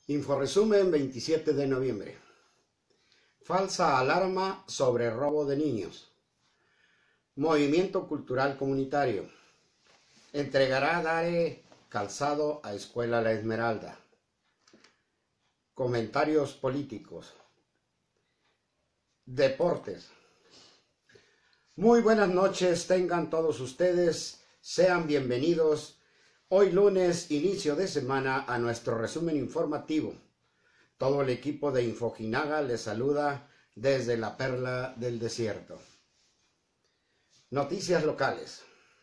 Inforesumen 27 de noviembre. Falsa alarma sobre robo de niños. Movimiento Cultural Comunitario. Entregará DARE calzado a Escuela La Esmeralda. Comentarios políticos. Deportes. Muy buenas noches tengan todos ustedes. Sean bienvenidos hoy lunes, inicio de semana, a nuestro resumen informativo. Todo el equipo de Infojinaga les saluda desde la Perla del Desierto. Noticias locales.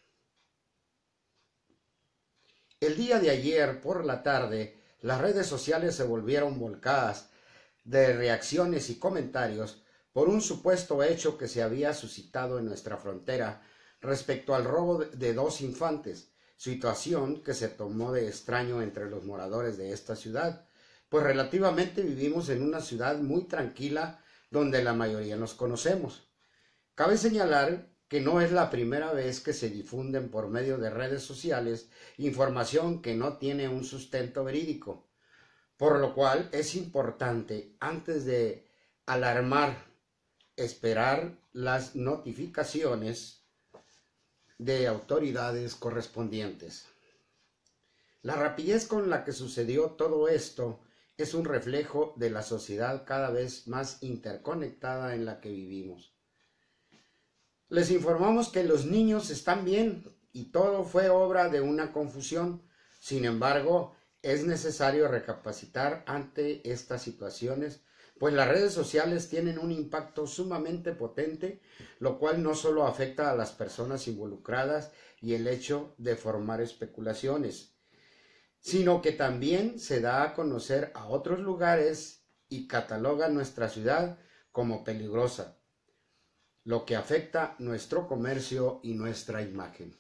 El día de ayer por la tarde, las redes sociales se volvieron volcadas de reacciones y comentarios por un supuesto hecho que se había suscitado en nuestra frontera respecto al robo de dos infantes, situación que se tomó de extraño entre los moradores de esta ciudad, pues relativamente vivimos en una ciudad muy tranquila donde la mayoría nos conocemos. Cabe señalar que no es la primera vez que se difunden por medio de redes sociales información que no tiene un sustento verídico, por lo cual es importante, antes de alarmar, esperar las notificaciones de autoridades correspondientes. La rapidez con la que sucedió todo esto es un reflejo de la sociedad cada vez más interconectada en la que vivimos. Les informamos que los niños están bien y todo fue obra de una confusión. Sin embargo, es necesario recapacitar ante estas situaciones, pues las redes sociales tienen un impacto sumamente potente, lo cual no solo afecta a las personas involucradas y el hecho de formar especulaciones, sino que también se da a conocer a otros lugares y cataloga nuestra ciudad como peligrosa, lo que afecta nuestro comercio y nuestra imagen.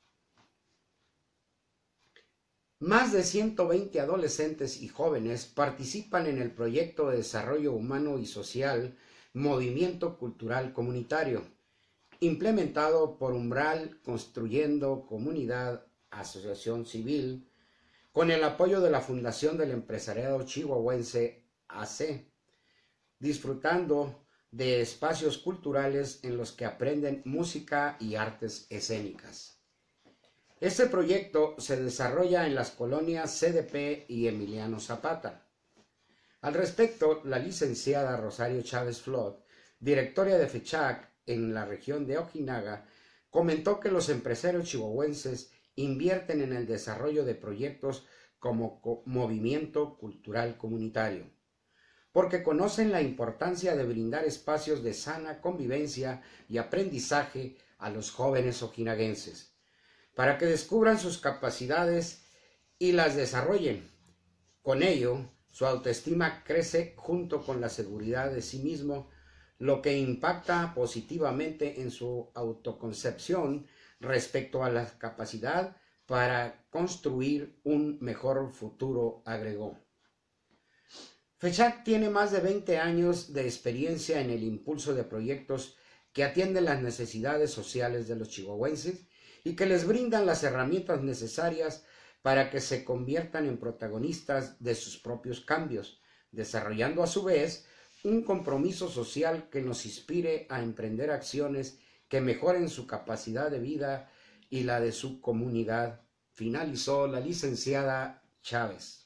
Más de 120 adolescentes y jóvenes participan en el proyecto de desarrollo humano y social Movimiento Cultural Comunitario, implementado por Umbral Construyendo Comunidad, Asociación Civil, con el apoyo de la Fundación del Empresariado Chihuahuense AC, disfrutando de espacios culturales en los que aprenden música y artes escénicas. Este proyecto se desarrolla en las colonias CDP y Emiliano Zapata. Al respecto, la licenciada Rosario Chávez Flot, directora de FECHAC en la región de Ojinaga, comentó que los empresarios chihuahuenses invierten en el desarrollo de proyectos como Movimiento Cultural Comunitario, porque conocen la importancia de brindar espacios de sana convivencia y aprendizaje a los jóvenes ojinaguenses, para que descubran sus capacidades y las desarrollen. Con ello, su autoestima crece junto con la seguridad de sí mismo, lo que impacta positivamente en su autoconcepción respecto a la capacidad para construir un mejor futuro, agregó. FECHAC tiene más de 20 años de experiencia en el impulso de proyectos que atienden las necesidades sociales de los chihuahuenses y que les brindan las herramientas necesarias para que se conviertan en protagonistas de sus propios cambios, desarrollando a su vez un compromiso social que nos inspire a emprender acciones que mejoren su capacidad de vida y la de su comunidad, finalizó la licenciada Chávez.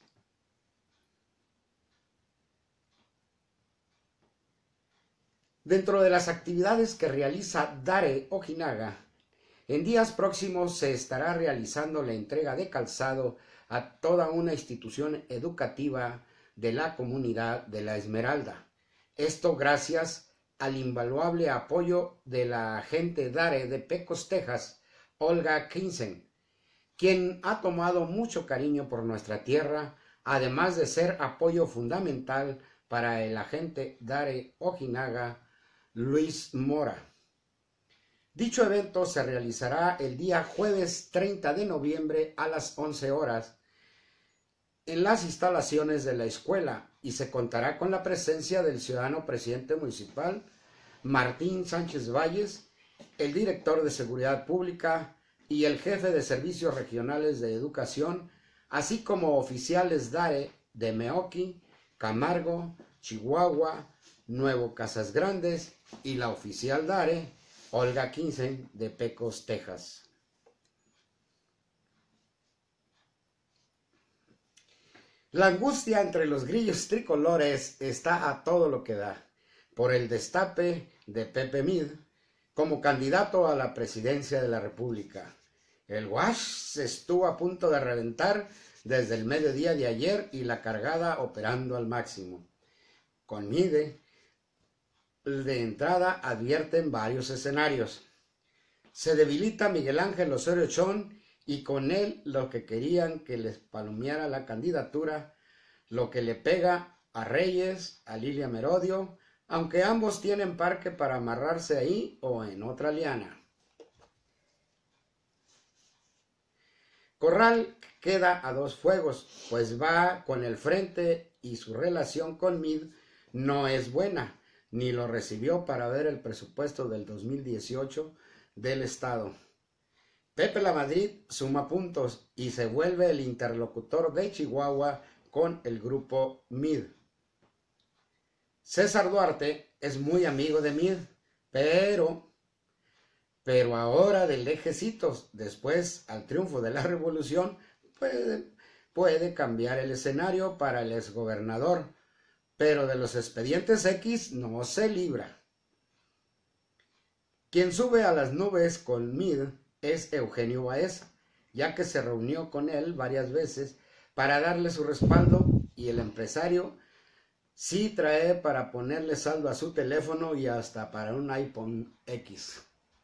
Dentro de las actividades que realiza DARE Ojinaga, en días próximos se estará realizando la entrega de calzado a toda una institución educativa de la comunidad de La Esmeralda. Esto gracias al invaluable apoyo de la agente DARE de Pecos, Texas, Olga Kinsen, quien ha tomado mucho cariño por nuestra tierra, además de ser apoyo fundamental para el agente DARE Ojinaga, Luis Mora. Dicho evento se realizará el día jueves 30 de noviembre a las 11 horas en las instalaciones de la escuela y se contará con la presencia del ciudadano presidente municipal Martín Sánchez Valles, el director de Seguridad Pública y el jefe de Servicios Regionales de Educación, así como oficiales DARE de Meoqui, Camargo, Chihuahua, Nuevo Casas Grandes y la oficial Dare, Olga Kinsen, de Pecos, Texas. La angustia entre los grillos tricolores está a todo lo que da por el destape de Pepe Mid como candidato a la presidencia de la República. El wash se estuvo a punto de reventar desde el mediodía de ayer y la cargada operando al máximo. Con Mide, de entrada advierten varios escenarios. Se debilita Miguel Ángel Osorio Chong y con él lo que querían que les palomeara la candidatura, lo que le pega a Reyes, a Lilia Merodio, aunque ambos tienen parque para amarrarse ahí o en otra liana. Corral queda a dos fuegos, pues va con el frente y su relación con Mid no es buena, ni lo recibió para ver el presupuesto del 2018 del Estado. Pepe Lamadrid suma puntos y se vuelve el interlocutor de Chihuahua con el grupo Mid. César Duarte es muy amigo de Mid, pero ahora de lejecitos, después al triunfo de la revolución, puede cambiar el escenario para el exgobernador, pero de los expedientes X no se libra. Quien sube a las nubes con Mid es Eugenio Baeza, ya que se reunió con él varias veces para darle su respaldo y el empresario sí trae para ponerle saldo a su teléfono y hasta para un iPhone X.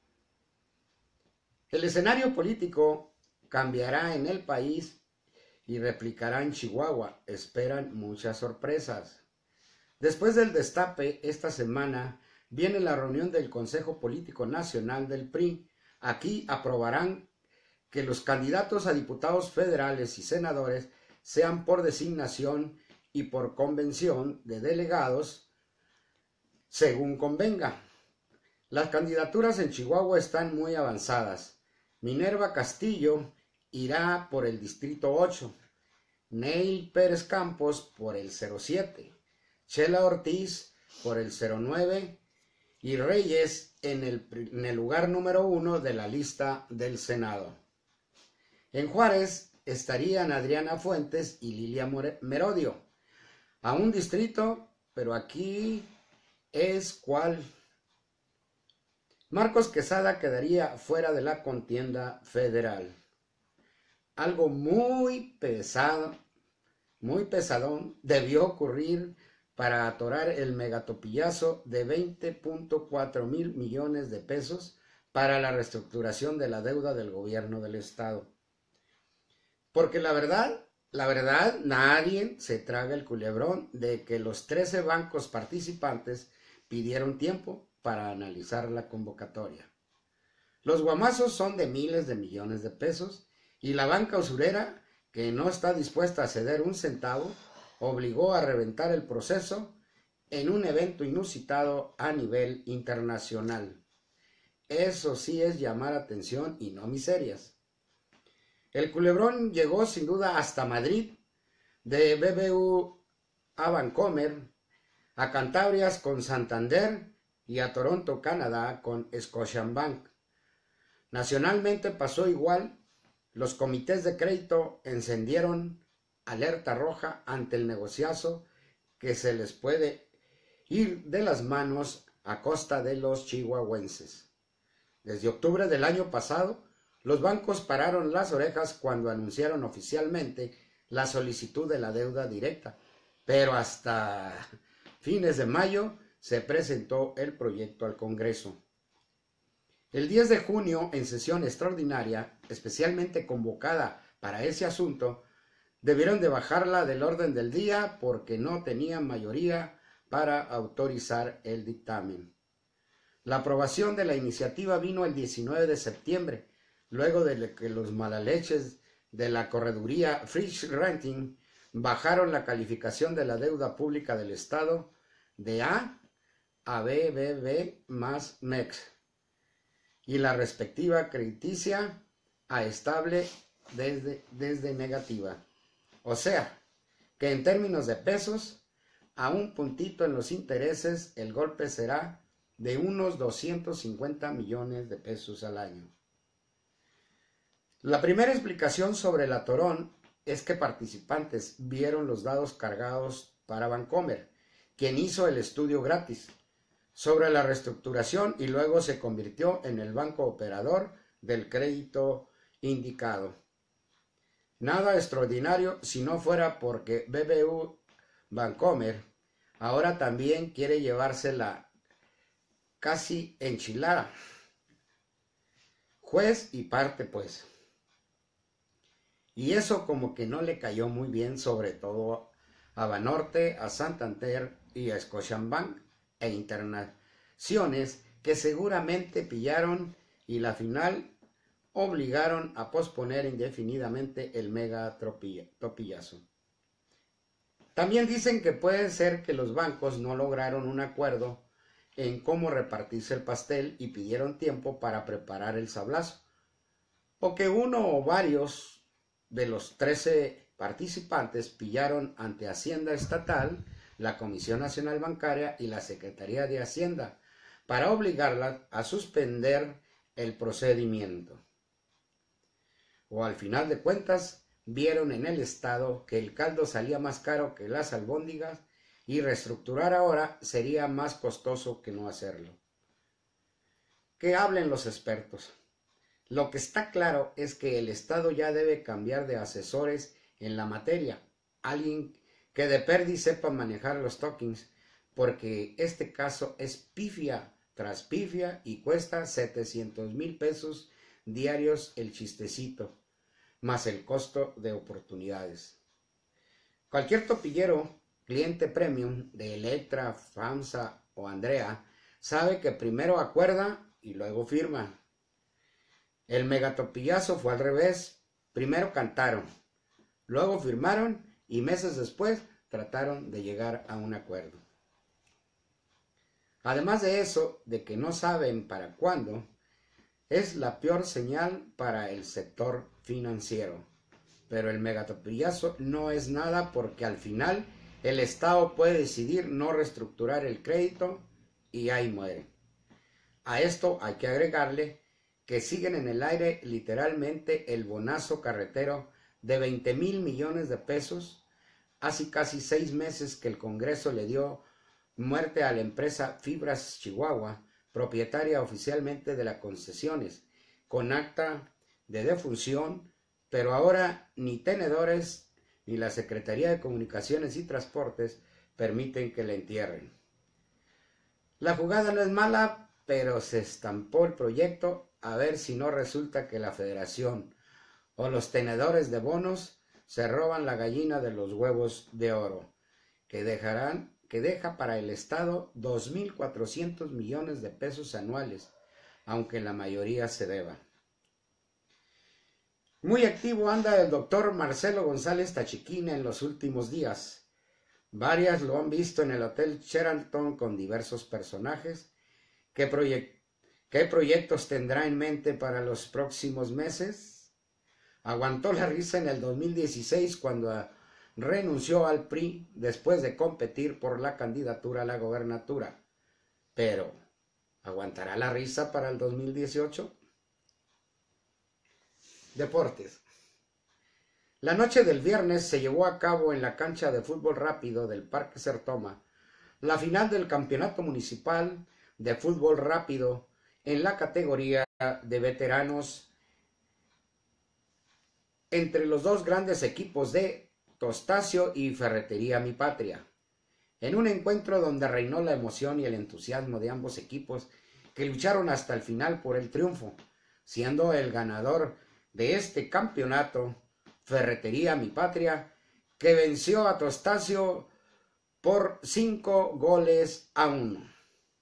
El escenario político cambiará en el país y replicará en Chihuahua. Esperan muchas sorpresas. Después del destape, esta semana viene la reunión del Consejo Político Nacional del PRI. Aquí aprobarán que los candidatos a diputados federales y senadores sean por designación y por convención de delegados, según convenga. Las candidaturas en Chihuahua están muy avanzadas. Minerva Castillo irá por el Distrito 8, Neil Pérez Campos por el 07, Chela Ortiz por el 09 y Reyes en el lugar número 1 de la lista del Senado. En Juárez estarían Adriana Fuentes y Lilia Merodio, a un distrito, pero aquí es cuál. Marcos Quesada quedaría fuera de la contienda federal. Algo muy pesadón debió ocurrir para atorar el megatopillazo de 20.4 mil millones de pesos para la reestructuración de la deuda del gobierno del estado. Porque la verdad, nadie se traga el culebrón de que los 13 bancos participantes pidieron tiempo para analizar la convocatoria. Los guamazos son de miles de millones de pesos y la banca usurera, que no está dispuesta a ceder un centavo, obligó a reventar el proceso en un evento inusitado a nivel internacional. Eso sí es llamar atención y no miserias. El culebrón llegó sin duda hasta Madrid, de BBVA a Vancomer, a Cantabrias con Santander y a Toronto, Canadá con Scotiabank. Nacionalmente pasó igual. Los comités de crédito encendieron alerta roja ante el negociazo que se les puede ir de las manos a costa de los chihuahuenses. Desde octubre del año pasado, los bancos pararon las orejas cuando anunciaron oficialmente la solicitud de la deuda directa, pero hasta fines de mayo se presentó el proyecto al Congreso. El 10 de junio, en sesión extraordinaria, especialmente convocada para ese asunto, debieron de bajarla del orden del día porque no tenían mayoría para autorizar el dictamen. La aprobación de la iniciativa vino el 19 de septiembre, luego de que los malaleches de la correduría Frisch Renting bajaron la calificación de la deuda pública del Estado de A a BBB más MEX y la respectiva crediticia a estable desde negativa. O sea, que en términos de pesos, a un puntito en los intereses, el golpe será de unos 250 millones de pesos al año. La primera explicación sobre el atorón es que participantes vieron los dados cargados para Bancomer, quien hizo el estudio gratis sobre la reestructuración y luego se convirtió en el banco operador del crédito indicado. Nada extraordinario si no fuera porque BBV Bancomer ahora también quiere llevársela casi enchilada. Juez y parte pues. Y eso como que no le cayó muy bien, sobre todo a Banorte, a Santander y a Scotiabank e Internaciones, que seguramente pillaron y la final obligaron a posponer indefinidamente el mega topillazo. También dicen que puede ser que los bancos no lograron un acuerdo en cómo repartirse el pastel y pidieron tiempo para preparar el sablazo, o que uno o varios de los 13 participantes pillaron ante Hacienda Estatal, la Comisión Nacional Bancaria y la Secretaría de Hacienda para obligarlas a suspender el procedimiento. O al final de cuentas, vieron en el Estado que el caldo salía más caro que las albóndigas y reestructurar ahora sería más costoso que no hacerlo. Que hablen los expertos. Lo que está claro es que el Estado ya debe cambiar de asesores en la materia, alguien que de perdi sepa manejar los tokens, porque este caso es pifia tras pifia y cuesta 700,000 pesos diarios el chistecito, más el costo de oportunidades. Cualquier topillero, cliente premium de Electra, FAMSA o Andrea, sabe que primero acuerda y luego firma. El megatopillazo fue al revés. Primero cantaron, luego firmaron y meses después trataron de llegar a un acuerdo. Además de eso, de que no saben para cuándo, es la peor señal para el sector financiero. Pero el megatopillazo no es nada porque al final el Estado puede decidir no reestructurar el crédito y ahí muere. A esto hay que agregarle que siguen en el aire literalmente el bonazo carretero de 20,000 millones de pesos, hace casi 6 meses que el Congreso le dio muerte a la empresa Fibras Chihuahua, propietaria oficialmente de las concesiones, con acta de defunción, pero ahora ni tenedores ni la Secretaría de Comunicaciones y Transportes permiten que la entierren. La jugada no es mala, pero se estampó el proyecto, a ver si no resulta que la Federación o los tenedores de bonos se roban la gallina de los huevos de oro, que deja para el Estado 2,400 millones de pesos anuales, aunque la mayoría se deba. Muy activo anda el doctor Marcelo González Tachiquín en los últimos días. Varias lo han visto en el Hotel Sheraton con diversos personajes. ¿Qué proyectos tendrá en mente para los próximos meses? Aguantó la risa en el 2016 cuando renunció al PRI después de competir por la candidatura a la gobernatura. Pero, ¿aguantará la risa para el 2018? Deportes. La noche del viernes se llevó a cabo en la cancha de fútbol rápido del Parque Sertoma la final del Campeonato Municipal de Fútbol Rápido en la categoría de veteranos entre los dos grandes equipos de Tostacio y Ferretería Mi Patria, en un encuentro donde reinó la emoción y el entusiasmo de ambos equipos que lucharon hasta el final por el triunfo, siendo el ganador de este campeonato Ferretería Mi Patria, que venció a Tostacio por 5-1.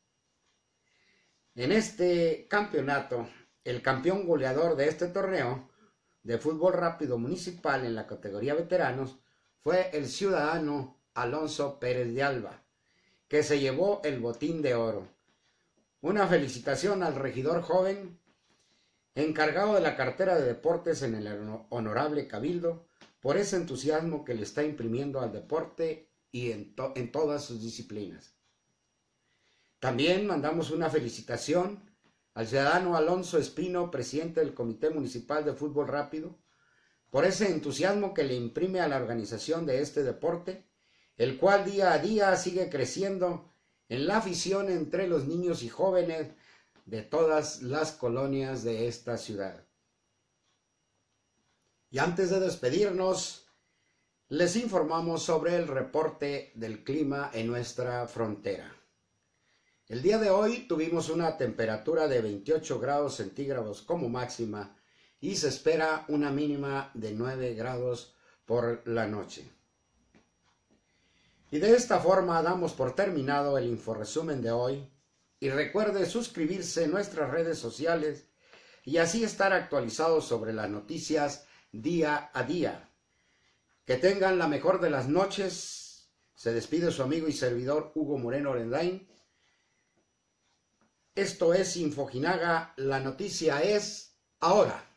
En este campeonato, el campeón goleador de este torneo de fútbol rápido municipal en la categoría veteranos fue el ciudadano Alonso Pérez de Alba, que se llevó el botín de oro. Una felicitación al regidor joven encargado de la cartera de deportes en el honorable Cabildo por ese entusiasmo que le está imprimiendo al deporte y en todas sus disciplinas. También mandamos una felicitación al ciudadano Alonso Espino, presidente del Comité Municipal de Fútbol Rápido, por ese entusiasmo que le imprime a la organización de este deporte, el cual día a día sigue creciendo en la afición entre los niños y jóvenes de todas las colonias de esta ciudad. Y antes de despedirnos, les informamos sobre el reporte del clima en nuestra frontera. El día de hoy tuvimos una temperatura de 28 grados centígrados como máxima y se espera una mínima de 9 grados por la noche. Y de esta forma damos por terminado el inforresumen de hoy y recuerde suscribirse en nuestras redes sociales y así estar actualizados sobre las noticias día a día. Que tengan la mejor de las noches. Se despide su amigo y servidor Hugo Moreno Orendain. Esto es Infojinaga, la noticia es ahora.